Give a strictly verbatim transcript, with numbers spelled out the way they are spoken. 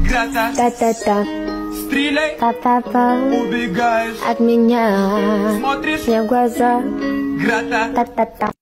Та-та-та, Стреляй, па-па-па, убегаешь, от меня смотришь, мне в глаза. грата. Та-та-та.